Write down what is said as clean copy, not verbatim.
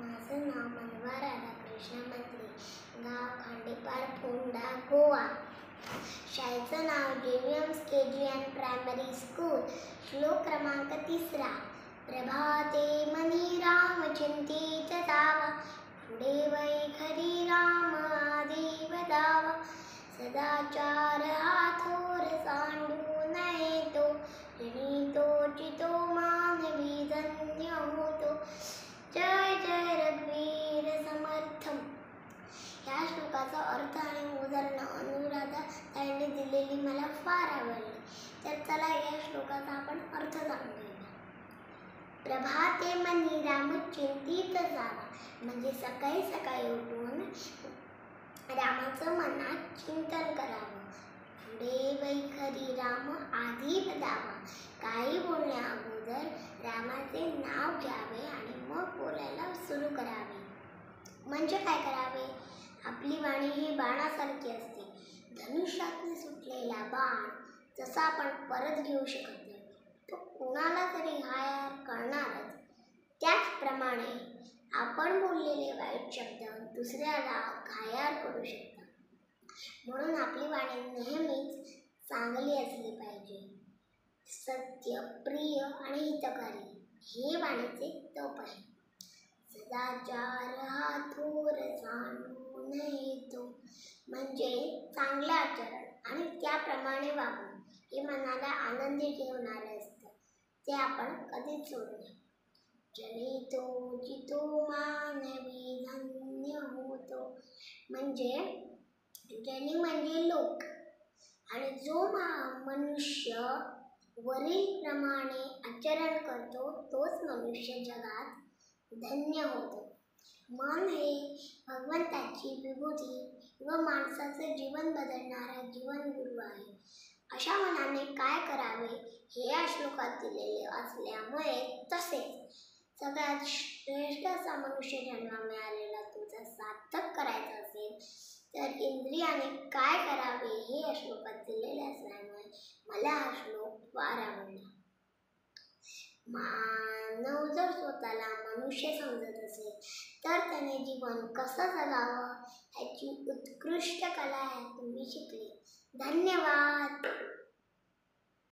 माझं नाव मनवा राधाकृष्ण मंत्री, गाव खांडेपार, फोंडा, गोवा. शाळेचं नाव जेविएम्स KGN प्रायमरी स्कूल. श्लोक क्रमांक 3. प्रभाते मनी राम चिंतित जावा, पुढे वैखरी राम आदी बदावा. सदाचार हा थोर सांडू नये तो, जनी तोचितो मानवी धन्य होतो. जय जय रघुवीर समर्थम. या श्लोकाचा अर्थ आणि उदाहरण अनुराधा ताईंनी दिलेली मला फार आवडली. तर चला या श्लोकाचा आपण अर्थ जाणून घेऊया. प्रभाते मनी राम चिंतित जावा, म्हणजे सकाळी सकाळी उठून रामाचं मनात चिंतन करावं. पुढे वैखरी राम आधी बदावा, काही बोलण्या अगोदर रामाचे नाव घ्यावे आणि मग बोलायला सुरू करावे. म्हणजे काय करावे? आपली वाणी ही बाणासारखी असते. धनुष्यातून सुटलेला बाण जसा आपण परत घेऊ शकत नाही, तो कुणाला तरी घायाळ करणारच. त्याचप्रमाणे आपण बोललेले वाईट शब्द दुसऱ्याला घायाळ करू शकतात. म्हणून आपली वाणी नेहमीच चांगली असली पाहिजे. सत्य, प्रिय आणि हितकारी हे वाणीचे तप आहे. सदाचार हा थोर सांडू नये तो, म्हणजे चांगले आचरण आणि त्याप्रमाणे वागणं हे मनाला आनंदी ठेवणारे असतं. ते आपण कधीच सोडू नये. जनी तोचितो मानवी धन्य होतो, म्हणजे जनी म्हणजे लोक, आणि जो मनुष्य वरील प्रमाणे आचरण करतो तोच मनुष्य जगात धन्य होतो. मन हे भगवंताची विभूती व माणसाचं जीवन बदलणारा जीवनगुरु आहे. अशा मनाने काय करावे हे या श्लोकात दिलेले असल्यामुळे, तसेच सगळ्यात श्रेष्ठ असा मनुष्य जन्म मिळालेला तुझा सार्थक करायचा असेल तर इंद्रियाने काय करावे हे या श्लोकात दिलेले असल्यामुळे मला हा श्लोक फार आवडला. मानव जर स्वतःला मनुष्य समजत असेल तर त्याने जीवन कसं जगावं ह्याची उत्कृष्ट कला तुम्ही शिकली. धन्यवाद.